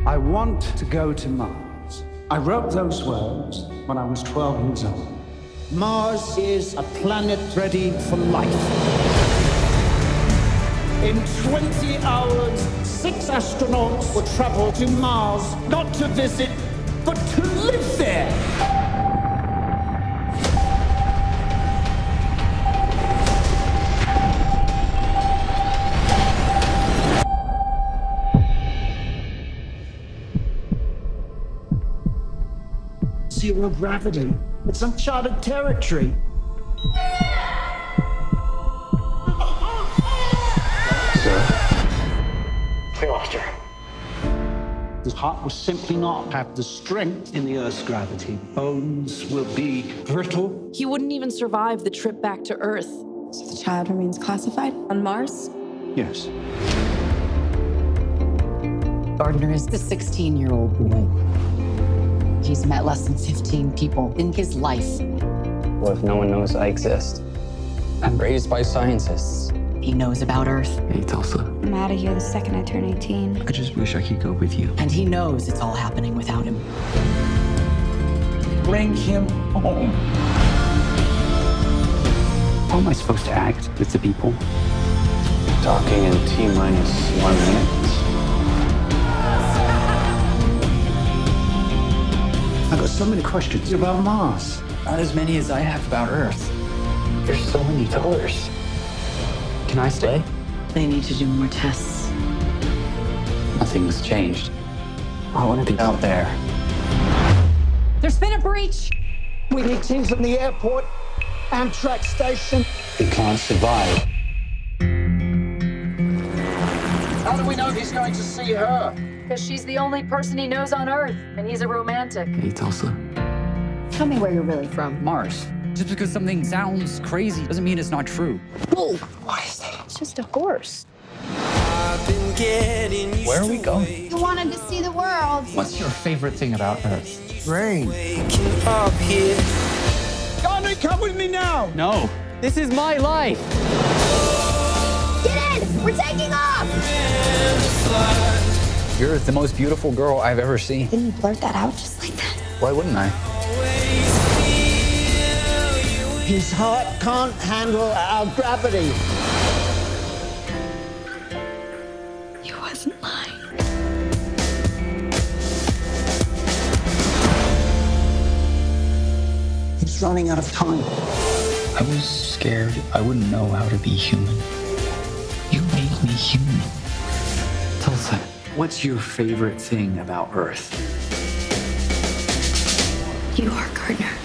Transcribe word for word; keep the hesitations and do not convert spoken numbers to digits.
I want to go to Mars. I wrote those words when I was twelve years old. Mars is a planet ready for life. In twenty hours, six astronauts will travel to Mars, not to visit, but to live there. Zero gravity. It's uncharted territory. Sir? We lost her. The heart will simply not have the strength in the Earth's gravity. Bones will be brittle. He wouldn't even survive the trip back to Earth. So the child remains classified on Mars? Yes. Gardner is the sixteen-year-old boy. He's met less than fifteen people in his life. What if no one knows I exist? I'm raised by scientists. He knows about Earth. Hey, Tulsa. I'm out of here the second I turn eighteen. I just wish I could go with you. And he knows it's all happening without him. Bring him home. How am I supposed to act with the people? Talking in T minus one minute. I've got so many questions about Mars. Not as many as I have about Earth. There's so many doors. Can I stay? They need to do more tests. Nothing's changed. I want to be out there. There's been a breach. We need teams from the airport, Amtrak station. We can't survive. How do we know he's going to see her? Because she's the only person he knows on Earth, and he's a romantic. Hey, Tulsa. Tell me where you're really from. Mars. Just because something sounds crazy doesn't mean it's not true. Whoa! What is that? It's just a horse. Where are we going? You wanted to see the world. What's your favorite thing about Earth? Rain. Gardner, come with me now! No. This is my life. Get in! We're taking off! You're the most beautiful girl I've ever seen. Didn't you blurt that out just like that? Why wouldn't I? His heart can't handle our gravity. He wasn't lying. He's running out of time. I was scared I wouldn't know how to be human. You made me human. Tulsa, what's your favorite thing about Earth? You are Gardner.